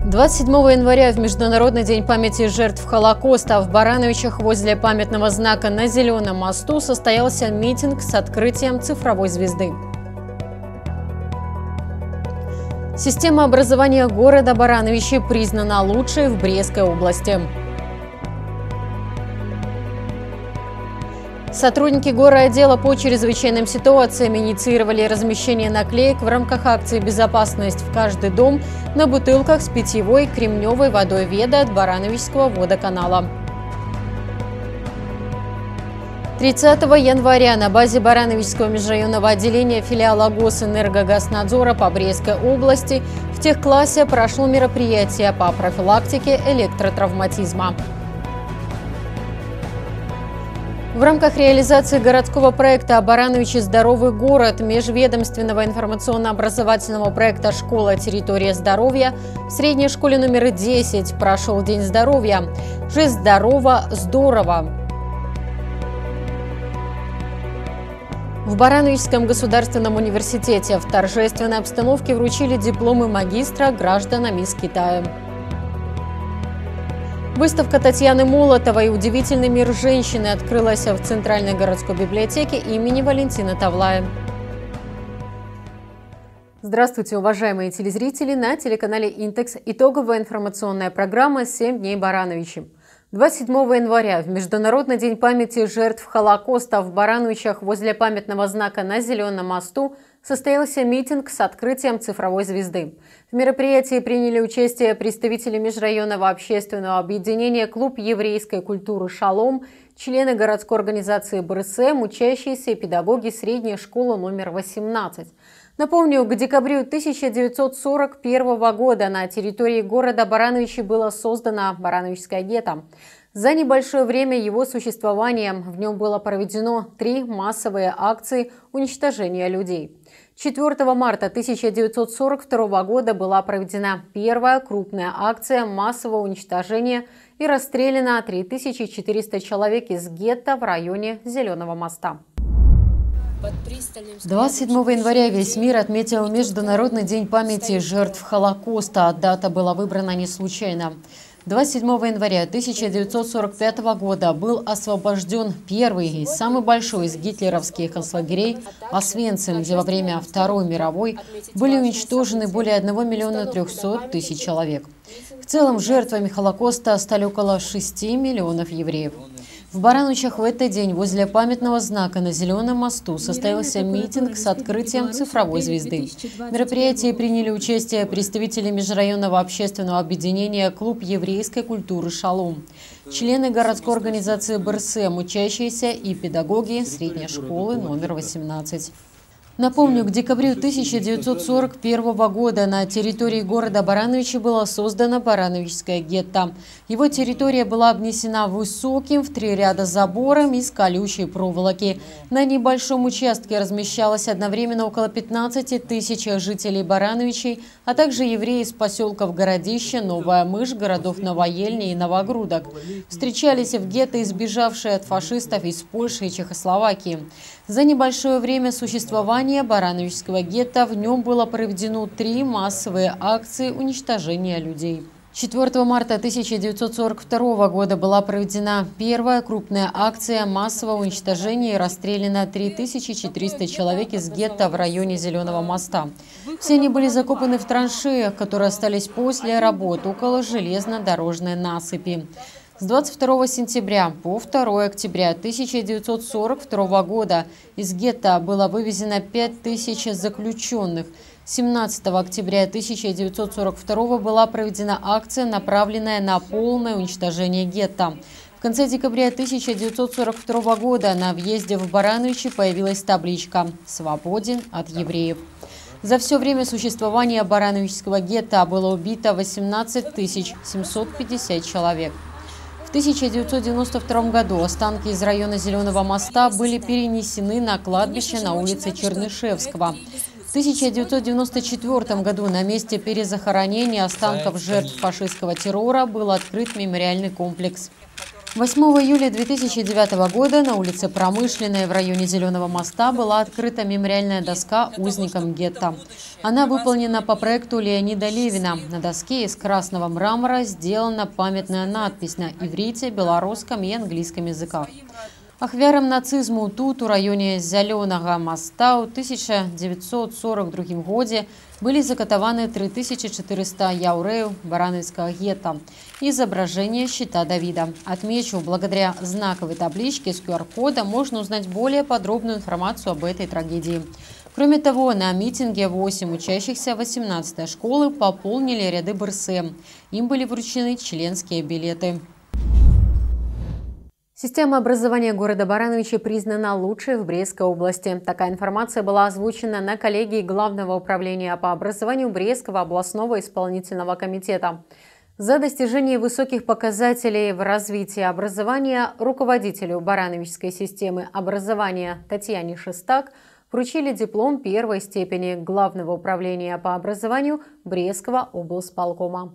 27 января, в Международный день памяти жертв Холокоста, в Барановичах возле памятного знака на Зеленом мосту состоялся митинг с открытием цифровой звезды. Система образования города Барановичи признана лучшей в Брестской области. Сотрудники горотдела по чрезвычайным ситуациям инициировали размещение наклеек в рамках акции «Безопасность в каждый дом» на бутылках с питьевой кремневой водой Веда от Барановичского водоканала. 30 января на базе Барановичского межрайонного отделения филиала Госэнергогазнадзора по Брестской области в техклассе прошло мероприятие по профилактике электротравматизма. В рамках реализации городского проекта «Барановичи. Здоровый город» межведомственного информационно-образовательного проекта «Школа. Территория здоровья» в средней школе номер 10 прошел День здоровья. Жест здорово, здорово. В Барановичском государственном университете в торжественной обстановке вручили дипломы магистра гражданам из Китая. Выставка Татьяны Молотовой «Удивительный мир женщины» открылась в Центральной городской библиотеке имени Валентина Тавлая. Здравствуйте, уважаемые телезрители! На телеканале «Интекс» итоговая информационная программа «7 дней Барановичи». 27 января, в Международный день памяти жертв Холокоста в Барановичах возле памятного знака на Зеленом мосту состоялся митинг с открытием цифровой звезды. В мероприятии приняли участие представители межрайонного общественного объединения «Клуб еврейской культуры «Шалом», члены городской организации БРСМ, учащиеся и педагоги средней школы номер 18. Напомню, к декабрю 1941 года на территории города Барановичи было создано Барановичское гетто. За небольшое время его существования в нем было проведено 3 массовые акции уничтожения людей. 4 марта 1942 года была проведена первая крупная акция массового уничтожения и расстреляно 3400 человек из гетто в районе Зеленого моста. 27 января весь мир отметил Международный день памяти жертв Холокоста. Дата была выбрана не случайно. 27 января 1945 года был освобожден первый и самый большой из гитлеровских концлагерей Освенцим, где во время Второй мировой были уничтожены более 1 300 000 человек. В целом жертвами Холокоста стали около 6 миллионов евреев. В Барановичах в этот день возле памятного знака на Зеленом мосту состоялся митинг с открытием цифровой звезды. В мероприятии приняли участие представители межрайонного общественного объединения «Клуб еврейской культуры «Шалом», члены городской организации БРСМ, учащиеся и педагоги средней школы номер 18. Напомню, к декабрю 1941 года на территории города Барановичи было создано Барановичское гетто. Его территория была обнесена высоким в 3 ряда забором из колючей проволоки. На небольшом участке размещалось одновременно около 15 000 жителей Барановичей, а также евреи из поселков Городище, Новая Мышь, городов Новоельня и Новогрудок. Встречались в гетто избежавшие от фашистов из Польши и Чехословакии. За небольшое время существования Барановичского гетто в нем было проведено 3 массовые акции уничтожения людей. 4 марта 1942 года была проведена первая крупная акция массового уничтожения и расстреляно 3400 человек из гетто в районе Зеленого моста. Все они были закопаны в траншеях, которые остались после работ около железнодорожной насыпи. С 22 сентября по 2 октября 1942 года из гетто было вывезено 5000 заключенных. 17 октября 1942 была проведена акция, направленная на полное уничтожение гетто. В конце декабря 1942 года на въезде в Барановичи появилась табличка «Свободен от евреев». За все время существования Барановичского гетто было убито 18 750 человек. В 1992 году останки из района Зеленого моста были перенесены на кладбище на улице Чернышевского. В 1994 году на месте перезахоронения останков жертв фашистского террора был открыт мемориальный комплекс. 8 июля 2009 года на улице Промышленной в районе Зеленого моста была открыта мемориальная доска узникам гетто. Она выполнена по проекту Леонида Левина. На доске из красного мрамора сделана памятная надпись на иврите, белорусском и английском языках. Ахвярам нацизму тут, у районе Зеленого моста, у 1942 году были закатованы 3400 яуреев Барановского гетто. Изображение щита Давида. Отмечу, благодаря знаковой табличке с QR-кодом можно узнать более подробную информацию об этой трагедии. Кроме того, на митинге 8 учащихся 18-й школы пополнили ряды БРСМ. Им были вручены членские билеты. Система образования города Барановичи признана лучшей в Брестской области. Такая информация была озвучена на коллегии Главного управления по образованию Брестского областного исполнительного комитета. За достижение высоких показателей в развитии образования руководителю Барановичской системы образования Татьяне Шестак вручили диплом первой степени Главного управления по образованию Брестского облсполкома.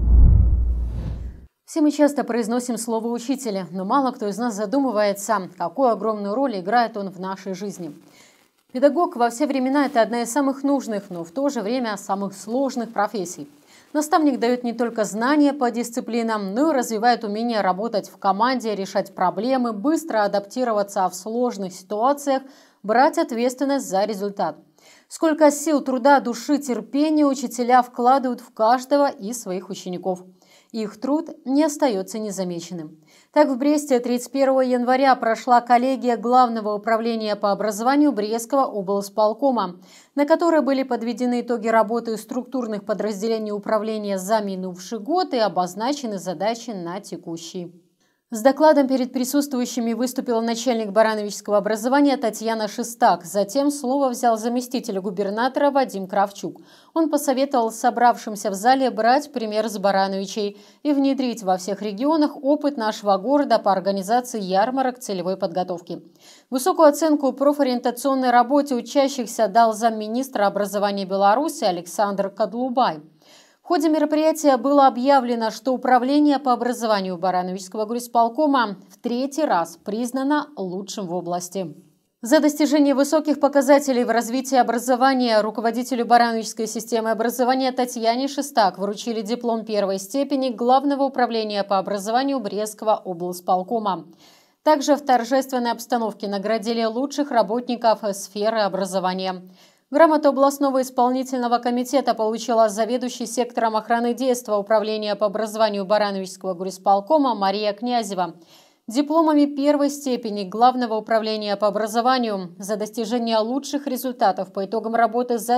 Все мы часто произносим слово «учитель», но мало кто из нас задумывается, какую огромную роль играет он в нашей жизни. Педагог во все времена – это одна из самых нужных, но в то же время самых сложных профессий. Наставник дает не только знания по дисциплинам, но и развивает умение работать в команде, решать проблемы, быстро адаптироваться в сложных ситуациях, брать ответственность за результат. Сколько сил, труда, души, терпения учителя вкладывают в каждого из своих учеников. Их труд не остается незамеченным. Так, в Бресте 31 января прошла коллегия Главного управления по образованию Брестского облсполкома, на которой были подведены итоги работы структурных подразделений управления за минувший год и обозначены задачи на текущий. С докладом перед присутствующими выступила начальник барановичского образования Татьяна Шестак. Затем слово взял заместитель губернатора Вадим Кравчук. Он посоветовал собравшимся в зале брать пример с Барановичей и внедрить во всех регионах опыт нашего города по организации ярмарок целевой подготовки. Высокую оценку профориентационной работе учащихся дал замминистра образования Беларуси Александр Кадлубай. В ходе мероприятия было объявлено, что Управление по образованию Барановичского горисполкома в 3-й раз признано лучшим в области. За достижение высоких показателей в развитии образования руководителю Барановичской системы образования Татьяне Шестак вручили диплом первой степени Главного управления по образованию Брестского облсполкома. Также в торжественной обстановке наградили лучших работников сферы образования. Грамоту областного исполнительного комитета получила заведующий сектором охраны действа Управления по образованию Барановичского горисполкома Мария Князева. Дипломами первой степени Главного управления по образованию за достижение лучших результатов по итогам работы за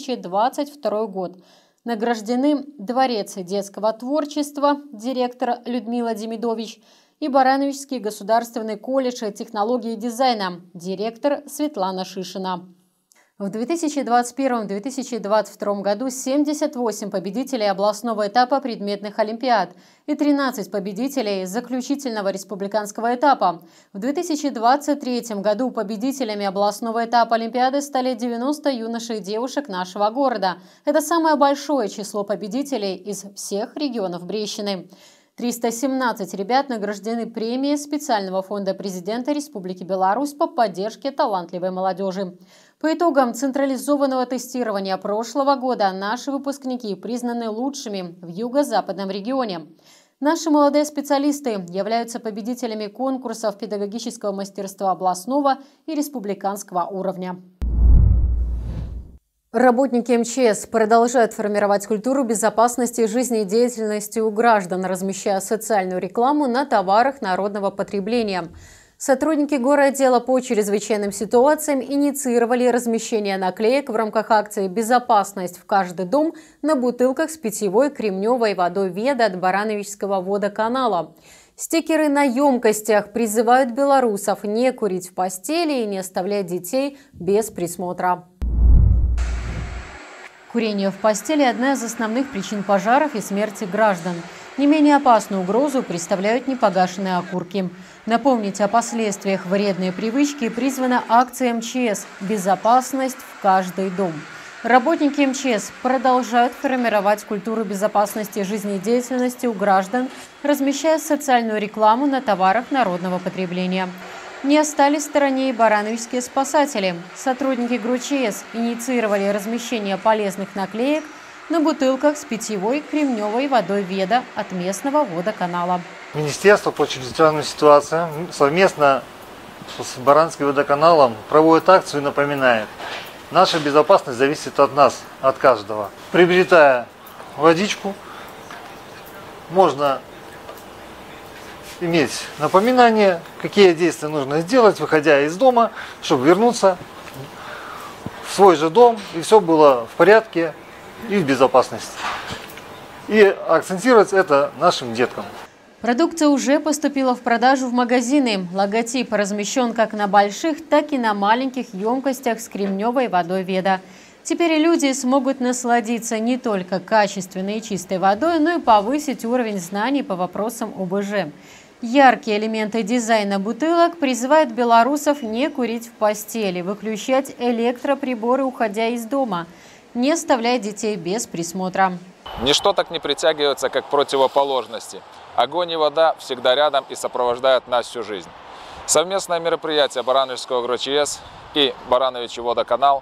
2022 год награждены Дворец детского творчества, директор Людмила Демидович, и Барановичский государственный колледж технологии и дизайна, директор Светлана Шишина. В 2021-2022 году 78 победителей областного этапа предметных олимпиад и 13 победителей заключительного республиканского этапа. В 2023 году победителями областного этапа олимпиады стали 90 юношей и девушек нашего города. Это самое большое число победителей из всех регионов Брестщины. 317 ребят награждены премией специального фонда президента Республики Беларусь по поддержке талантливой молодежи. По итогам централизованного тестирования прошлого года наши выпускники признаны лучшими в юго-западном регионе. Наши молодые специалисты являются победителями конкурсов педагогического мастерства областного и республиканского уровня. Работники МЧС продолжают формировать культуру безопасности и жизнедеятельности у граждан, размещая социальную рекламу на товарах народного потребления. Сотрудники городдела по чрезвычайным ситуациям инициировали размещение наклеек в рамках акции «Безопасность в каждый дом» на бутылках с питьевой кремневой водой Веда от Барановичского водоканала. Стикеры на емкостях призывают белорусов не курить в постели и не оставлять детей без присмотра. Курение в постели – одна из основных причин пожаров и смерти граждан. Не менее опасную угрозу представляют непогашенные окурки. Напомнить о последствиях вредной привычки призвана акция МЧС «Безопасность в каждый дом». Работники МЧС продолжают формировать культуру безопасности жизнедеятельности у граждан, размещая социальную рекламу на товарах народного потребления. Не остались в стороне и барановичские спасатели. Сотрудники ГРУ-ЧС инициировали размещение полезных наклеек на бутылках с питьевой кремневой водой Веда от местного водоканала. Министерство по чрезвычайным ситуациям совместно с Баранским водоканалом проводит акцию и напоминает: наша безопасность зависит от нас, от каждого. Приобретая водичку, можно иметь напоминание, какие действия нужно сделать, выходя из дома, чтобы вернуться в свой же дом, и все было в порядке и в безопасности. И акцентировать это нашим деткам. Продукция уже поступила в продажу в магазины. Логотип размещен как на больших, так и на маленьких емкостях с кремневой водой Веда. Теперь люди смогут насладиться не только качественной и чистой водой, но и повысить уровень знаний по вопросам ОБЖ. Яркие элементы дизайна бутылок призывают белорусов не курить в постели, выключать электроприборы, уходя из дома, не оставлять детей без присмотра. Ничто так не притягивается, как противоположности. Огонь и вода всегда рядом и сопровождают нас всю жизнь. Совместное мероприятие Барановичского ГРУ-ЧС и Барановичий водоканал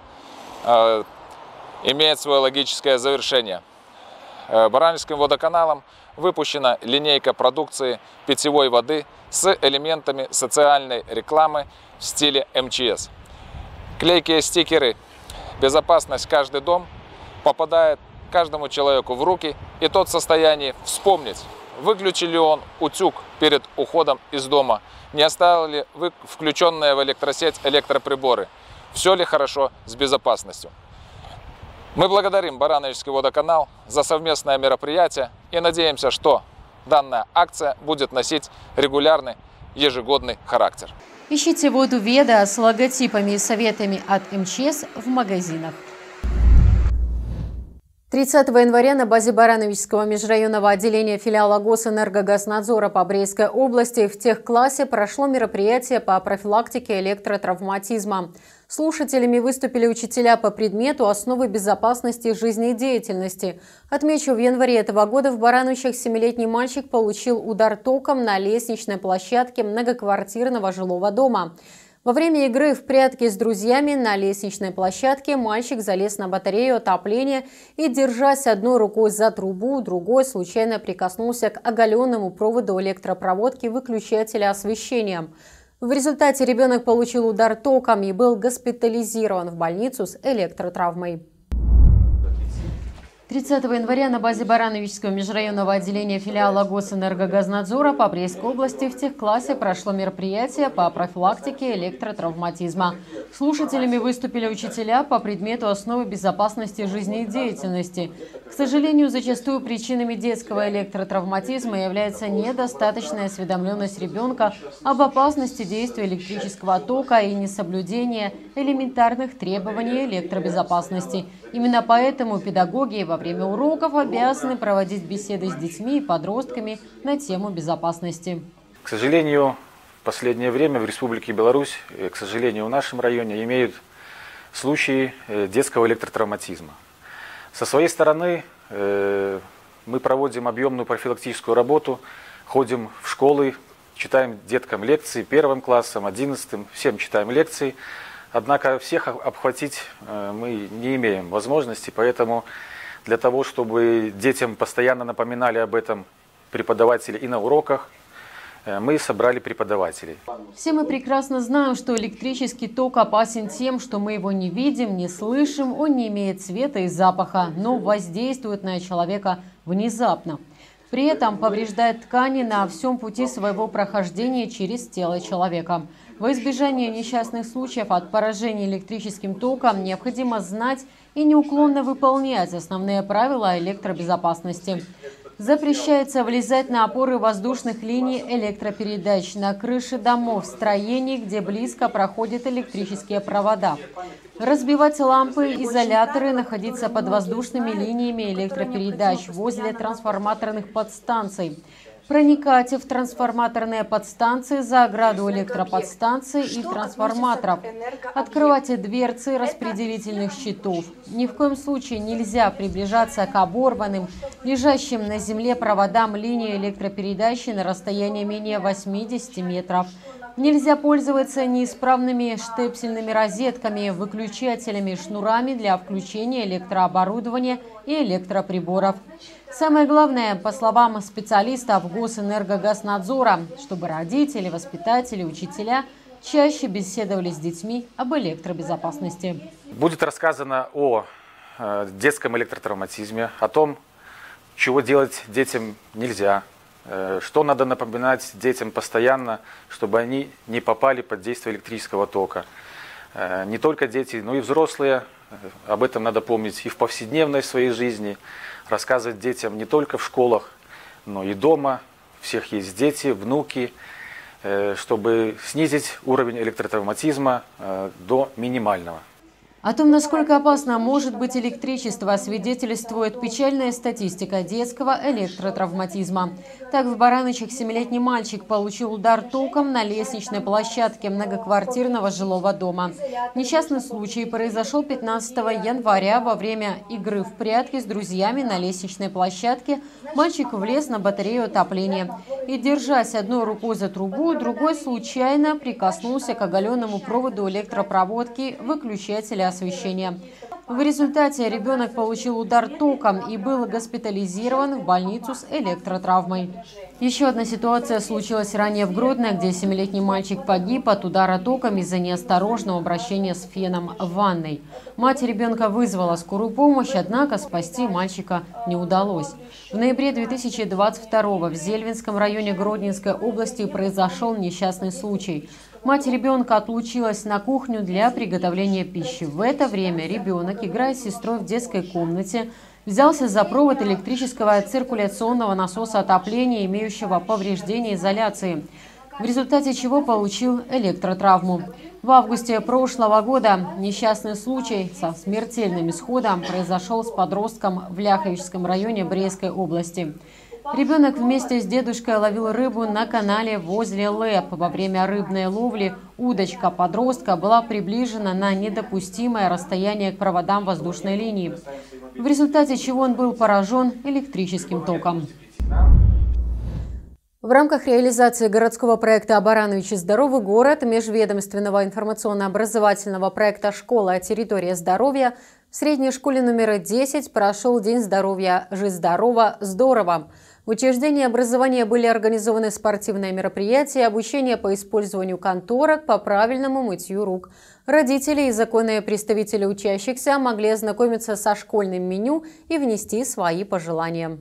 имеет свое логическое завершение. Барановичским водоканалом выпущена линейка продукции питьевой воды с элементами социальной рекламы в стиле МЧС. Клейкие стикеры «Безопасность. Каждый дом» попадает каждому человеку в руки, и тот в состоянии вспомнить, выключил ли он утюг перед уходом из дома, не оставил ли включенные в электросеть электроприборы, все ли хорошо с безопасностью. Мы благодарим Барановичский водоканал за совместное мероприятие и надеемся, что данная акция будет носить регулярный ежегодный характер. Ищите воду Веда с логотипами и советами от МЧС в магазинах. 30 января на базе Барановичского межрайонного отделения филиала Госэнергогазнадзора по Брестской области в техклассе прошло мероприятие по профилактике электротравматизма. Слушателями выступили учителя по предмету «Основы безопасности жизнедеятельности». Отмечу, в январе этого года в Барановичах 7-летний мальчик получил удар током на лестничной площадке многоквартирного жилого дома. Во время игры в прятки с друзьями на лестничной площадке мальчик залез на батарею отопления и, держась одной рукой за трубу, другой случайно прикоснулся к оголенному проводу электропроводки выключателя освещения. В результате ребенок получил удар током и был госпитализирован в больницу с электротравмой. 30 января на базе Барановичского межрайонного отделения филиала Госэнергогазнадзора по Брестской области в техклассе прошло мероприятие по профилактике электротравматизма. Слушателями выступили учителя по предмету «Основы безопасности жизнедеятельности». К сожалению, зачастую причинами детского электротравматизма является недостаточная осведомленность ребенка об опасности действия электрического тока и несоблюдение элементарных требований электробезопасности. Именно поэтому педагоги во время уроков обязаны проводить беседы с детьми и подростками на тему безопасности. К сожалению, в последнее время в Республике Беларусь, к сожалению, в нашем районе имеют случаи детского электротравматизма. Со своей стороны мы проводим объемную профилактическую работу, ходим в школы, читаем деткам лекции, 1 классам, 11, всем читаем лекции. Однако всех обхватить мы не имеем возможности, поэтому для того, чтобы детям постоянно напоминали об этом преподаватели и на уроках, мы собрали преподавателей. Все мы прекрасно знаем, что электрический ток опасен тем, что мы его не видим, не слышим, он не имеет цвета и запаха, но воздействует на человека внезапно. При этом повреждает ткани на всем пути своего прохождения через тело человека. Во избежание несчастных случаев от поражения электрическим током необходимо знать и неуклонно выполнять основные правила электробезопасности. Запрещается влезать на опоры воздушных линий электропередач, на крыши домов, строений, где близко проходят электрические провода. Разбивать лампы, изоляторы, находиться под воздушными линиями электропередач, возле трансформаторных подстанций. проникать в трансформаторные подстанции, за ограду электроподстанций и трансформаторов, открывать дверцы распределительных щитов. Ни в коем случае нельзя приближаться к оборванным, лежащим на земле проводам линии электропередачи на расстоянии менее 80 метров. Нельзя пользоваться неисправными штепсельными розетками, выключателями, шнурами для включения электрооборудования и электроприборов. Самое главное, по словам специалистов Госэнергогазнадзора, чтобы родители, воспитатели, учителя чаще беседовали с детьми об электробезопасности. Будет рассказано о детском электротравматизме, о том, чего делать детям нельзя, что надо напоминать детям постоянно, чтобы они не попали под действие электрического тока. Не только дети, но и взрослые. Об этом надо помнить и в повседневной своей жизни. Рассказывать детям не только в школах, но и дома. У всех есть дети, внуки, чтобы снизить уровень электротравматизма до минимального. О том, насколько опасно может быть электричество, свидетельствует печальная статистика детского электротравматизма. Так, в Баранычах 7-летний мальчик получил удар током на лестничной площадке многоквартирного жилого дома. Несчастный случай произошел 15 января во время игры в прятки с друзьями на лестничной площадке. Мальчик влез на батарею отопления и, держась одной рукой за трубу, другой случайно прикоснулся к оголенному проводу электропроводки выключателя освещения. В результате ребенок получил удар током и был госпитализирован в больницу с электротравмой. Еще одна ситуация случилась ранее в Гродно, где 7-летний мальчик погиб от удара током из-за неосторожного обращения с феном в ванной. Мать ребенка вызвала скорую помощь, однако спасти мальчика не удалось. В ноябре 2022 в Зельвинском районе Гродненской области произошел несчастный случай. Мать ребенка отлучилась на кухню для приготовления пищи. В это время ребенок, играя с сестрой в детской комнате, взялся за провод электрического циркуляционного насоса отопления, имеющего повреждение изоляции, в результате чего получил электротравму. В августе прошлого года несчастный случай со смертельным исходом произошел с подростком в Ляховичском районе Брестской области. Ребенок вместе с дедушкой ловил рыбу на канале возле ЛЭП. Во время рыбной ловли удочка подростка была приближена на недопустимое расстояние к проводам воздушной линии, в результате чего он был поражен электрическим током. В рамках реализации городского проекта «Барановичи. Здоровый город» межведомственного информационно-образовательного проекта «Школа. Территория здоровья» в средней школе номер 10 прошел День здоровья «Жить здорово, здорово». В учреждении образования были организованы спортивные мероприятия, обучение по использованию конторок, по правильному мытью рук. Родители и законные представители учащихся могли ознакомиться со школьным меню и внести свои пожелания.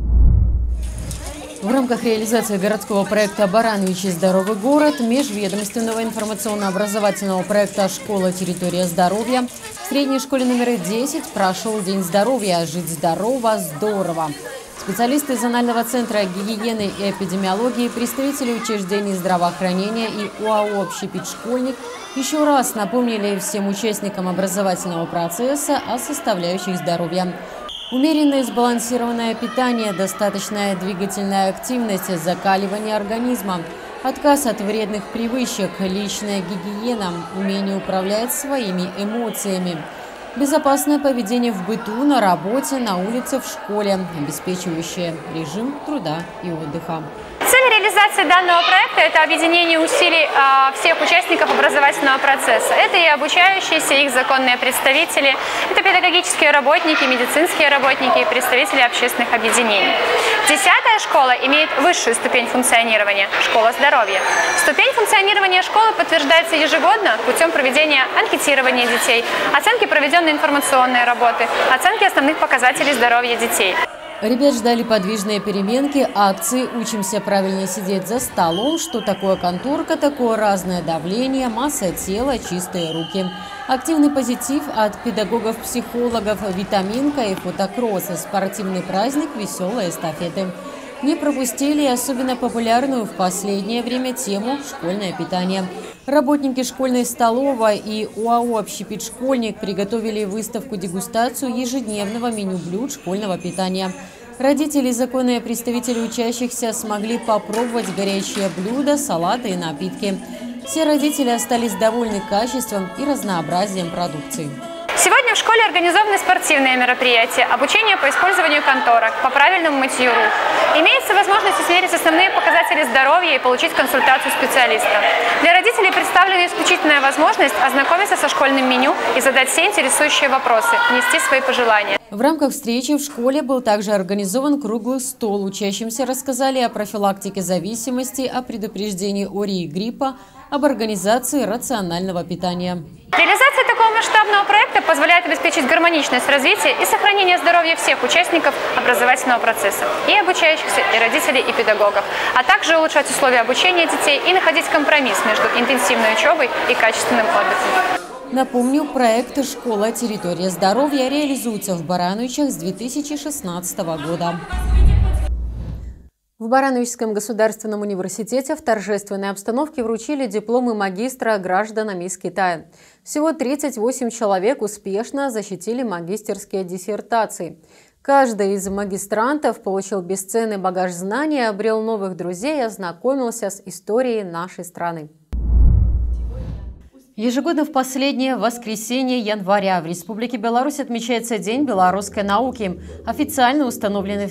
В рамках реализации городского проекта «Барановичи. Здоровый город» межведомственного информационно-образовательного проекта «Школа. Территория здоровья» в средней школе номер 10 прошел День здоровья «Жить здорово, здорово». Специалисты зонального центра гигиены и эпидемиологии, представители учреждений здравоохранения и УАО «Общепит Школьник» еще раз напомнили всем участникам образовательного процесса о составляющих здоровья. Умеренное и сбалансированное питание, достаточная двигательная активность, закаливание организма, отказ от вредных привычек, личная гигиена, умение управлять своими эмоциями, безопасное поведение в быту, на работе, на улице, в школе, обеспечивающее режим труда и отдыха. Цель реализации данного проекта – это объединение усилий всех участников образовательного процесса. Это и обучающиеся, их законные представители, это педагогические работники, медицинские работники и представители общественных объединений. 10-я школа имеет высшую ступень функционирования – школа здоровья. Ступень функционирования школы подтверждается ежегодно путем проведения анкетирования детей, оценки проведенной информационной работы, оценки основных показателей здоровья детей. Ребят ждали подвижные переменки, акции «Учимся правильно сидеть за столом», «Что такое конторка», «Такое разное давление», «Масса тела», «Чистые руки». Активный позитив от педагогов-психологов, витаминка и фотокросс, спортивный праздник, веселые эстафеты. Не пропустили особенно популярную в последнее время тему «Школьное питание». Работники школьной столовой и УАО «Общепит Школьник» приготовили выставку-дегустацию ежедневного меню блюд школьного питания. Родители и законные представители учащихся смогли попробовать горячие блюда, салаты и напитки. Все родители остались довольны качеством и разнообразием продукции. Сегодня в школе организованы спортивные мероприятия, обучение по использованию конторок, по правильному мытью рук. Имеется возможность измерить основные показатели здоровья и получить консультацию специалиста. Для родителей представлена исключительная возможность ознакомиться со школьным меню и задать все интересующие вопросы, внести свои пожелания. В рамках встречи в школе был также организован круглый стол. Учащимся рассказали о профилактике зависимости, о предупреждении ОРИ и гриппа, об организации рационального питания. Реализация такого масштабного проекта позволяет обеспечить гармоничность развития и сохранение здоровья всех участников образовательного процесса, и обучающихся, и родителей, и педагогов, а также улучшать условия обучения детей и находить компромисс между интенсивной учебой и качественным отдыхом. Напомню, проект «Школа. Территория здоровья» реализуется в Барановичах с 2016 года. В Барановичском государственном университете в торжественной обстановке вручили дипломы магистра гражданам из Китая. Всего 38 человек успешно защитили магистерские диссертации. Каждый из магистрантов получил бесценный багаж знаний, обрел новых друзей и ознакомился с историей нашей страны. Ежегодно в последнее воскресенье января в Республике Беларусь отмечается День белорусской науки, официально установленный в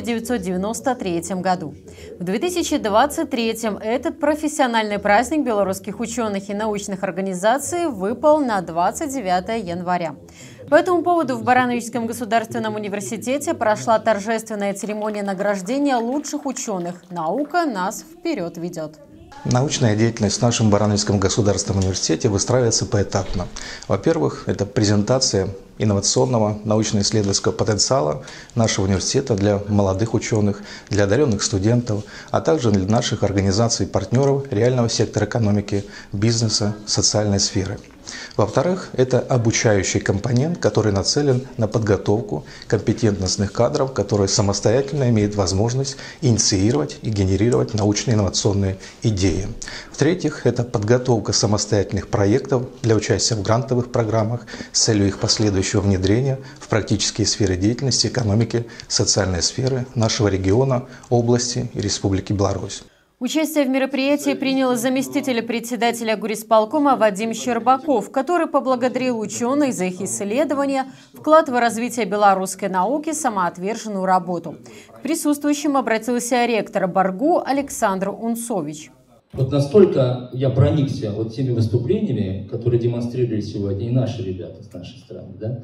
1993 году. В 2023 этот профессиональный праздник белорусских ученых и научных организаций выпал на 29 января. По этому поводу в Барановичском государственном университете прошла торжественная церемония награждения лучших ученых. Наука нас вперед ведет. Научная деятельность в нашем Барановичском государственном университете выстраивается поэтапно. Во-первых, это презентация инновационного научно-исследовательского потенциала нашего университета для молодых ученых, для одаренных студентов, а также для наших организаций и партнеров реального сектора экономики, бизнеса, социальной сферы. Во-вторых, это обучающий компонент, который нацелен на подготовку компетентностных кадров, которые самостоятельно имеют возможность инициировать и генерировать научно-инновационные идеи. В-третьих, это подготовка самостоятельных проектов для участия в грантовых программах с целью их последующего внедрения в практические сферы деятельности экономики, социальной сферы нашего региона, области и Республики Беларусь. Участие в мероприятии принял заместитель председателя горисполкома Вадим Щербаков, который поблагодарил ученых за их исследования, вклад в развитие белорусской науки, самоотверженную работу. К присутствующим обратился ректор БАРГУ Александр Унцович. Вот настолько я проникся вот теми выступлениями, которые демонстрировали сегодня и наши ребята с нашей страны, да,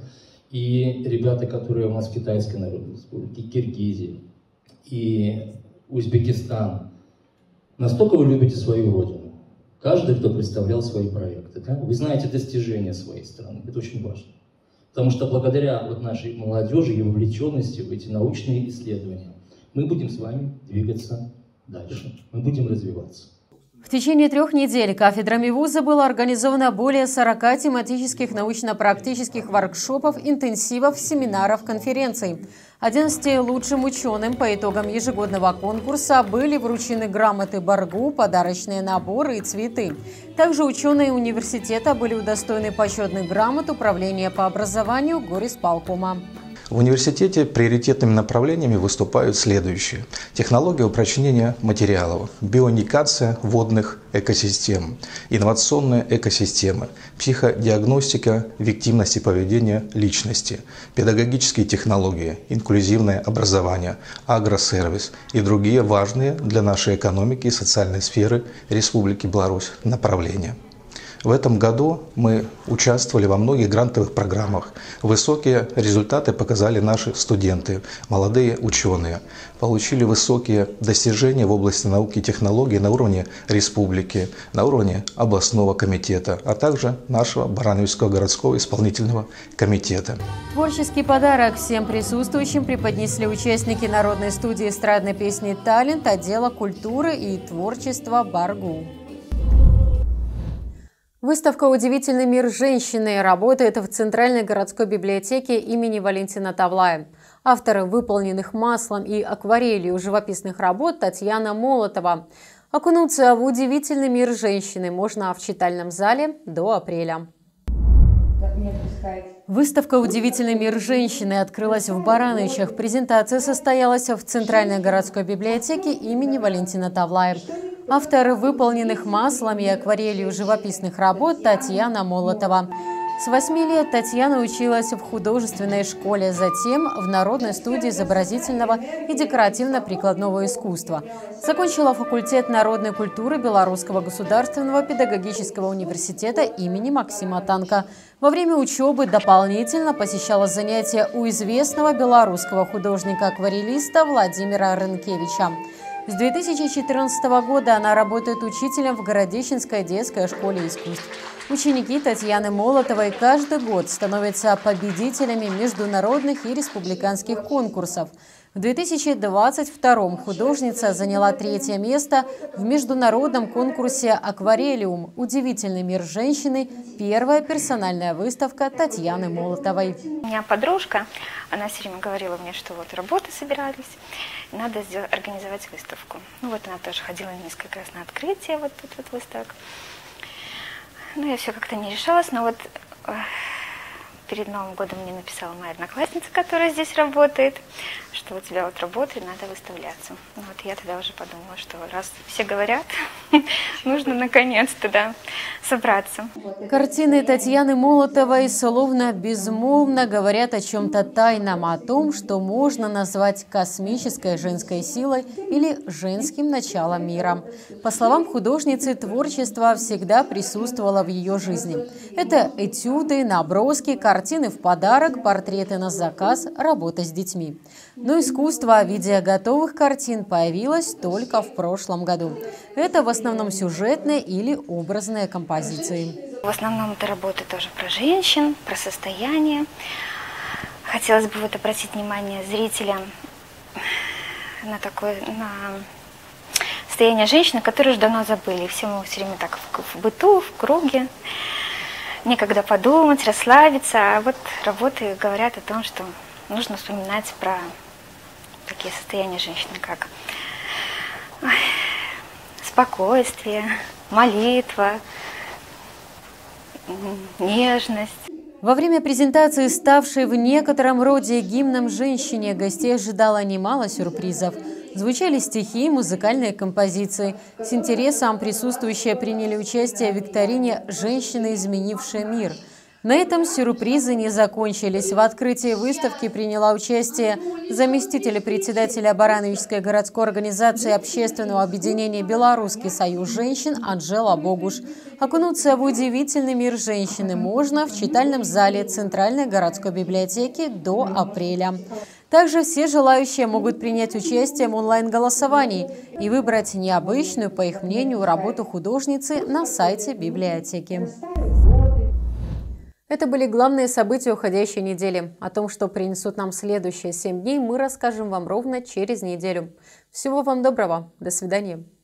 и ребята, которые у нас в Китайской Народной Республике, Киргизии и Узбекистан. Настолько вы любите свою родину. Каждый, кто представлял свои проекты. Да? Вы знаете достижения своей страны. Это очень важно. Потому что благодаря вот нашей молодежи и вовлеченности в эти научные исследования мы будем с вами двигаться дальше. Мы будем развиваться. В течение 3 недель кафедрами вуза было организовано более 40 тематических научно-практических воркшопов, интенсивов, семинаров, конференций. 11 лучшим ученым по итогам ежегодного конкурса были вручены грамоты БАРГУ, подарочные наборы и цветы. Также ученые университета были удостоены почетных грамот Управления по образованию горисполкома. В университете приоритетными направлениями выступают следующие: технология упрочнения материалов, бионикация водных экосистем, инновационные экосистемы, психодиагностика виктимности поведения личности, педагогические технологии, инклюзивное образование, агросервис и другие важные для нашей экономики и социальной сферы Республики Беларусь направления. В этом году мы участвовали во многих грантовых программах. Высокие результаты показали наши студенты, молодые ученые. Получили высокие достижения в области науки и технологий на уровне республики, на уровне областного комитета, а также нашего Барановичского городского исполнительного комитета. Творческий подарок всем присутствующим преподнесли участники народной студии эстрадной песни «Талент» отдела культуры и творчества БАРГУ. Выставка «Удивительный мир женщины» работает в Центральной городской библиотеке имени Валентина Тавлая. Авторы выполненных маслом и акварелью живописных работ Татьяна Молотова. Окунуться в удивительный мир женщины можно в читальном зале до апреля. Как мне отпускать? Выставка «Удивительный мир женщины» открылась в Барановичах. Презентация состоялась в Центральной городской библиотеке имени Валентина Тавлаева. Автор выполненных маслом и акварелью живописных работ Татьяна Молотова. С 8 лет Татьяна училась в художественной школе, затем в Народной студии изобразительного и декоративно-прикладного искусства. Закончила факультет народной культуры Белорусского государственного педагогического университета имени Максима Танка. Во время учебы дополнительно посещала занятия у известного белорусского художника-акварелиста Владимира Рынкевича. С 2014 года она работает учителем в Городищенской детской школе искусств. Ученики Татьяны Молотовой каждый год становятся победителями международных и республиканских конкурсов. В 2022 художница заняла 3-е место в международном конкурсе «Акварелиум. Удивительный мир женщины. Первая персональная выставка Татьяны Молотовой». У меня подружка, она все время говорила мне, что вот работы собирались, надо организовать выставку. Ну вот она тоже ходила несколько раз на открытие, вот тут вот выставок. Ну, я все как-то не решалась, но вот перед Новым годом мне написала моя одноклассница, которая здесь работает, что у тебя вот работает, надо выставляться. Ну, вот я тогда уже подумала, что раз все говорят, нужно наконец-то, да, собраться. Картины Татьяны Молотовой словно безмолвно говорят о чем-то тайном, о том, что можно назвать космической женской силой или женским началом мира. По словам художницы, творчество всегда присутствовало в ее жизни. Это этюды, наброски, картины в подарок, портреты на заказ, работа с детьми. Но искусство в виде готовых картин появилось только в прошлом году. Это в основном сюжетные или образные композиции. В основном это работа тоже про женщин, про состояние. Хотелось бы вот обратить внимание зрителя на состояние женщины, которое уже давно забыли. Все мы все время так в быту, в круге. Некогда подумать, расслабиться. А вот работы говорят о том, что нужно вспоминать про такие состояния женщины, как спокойствие, молитва, нежность. Во время презентации, ставшей в некотором роде гимном женщине, гостей ожидало немало сюрпризов. Звучали стихи и музыкальные композиции. С интересом присутствующие приняли участие в викторине «Женщины, изменившие мир». На этом сюрпризы не закончились. В открытии выставки приняла участие заместитель председателя Барановичской городской организации общественного объединения «Белорусский союз женщин» Анжела Богуш. Окунуться в удивительный мир женщины можно в читальном зале Центральной городской библиотеки до апреля. Также все желающие могут принять участие в онлайн-голосовании и выбрать необычную, по их мнению, работу художницы на сайте библиотеки. Это были главные события уходящей недели. О том, что принесут нам следующие 7 дней, мы расскажем вам ровно через неделю. Всего вам доброго. До свидания.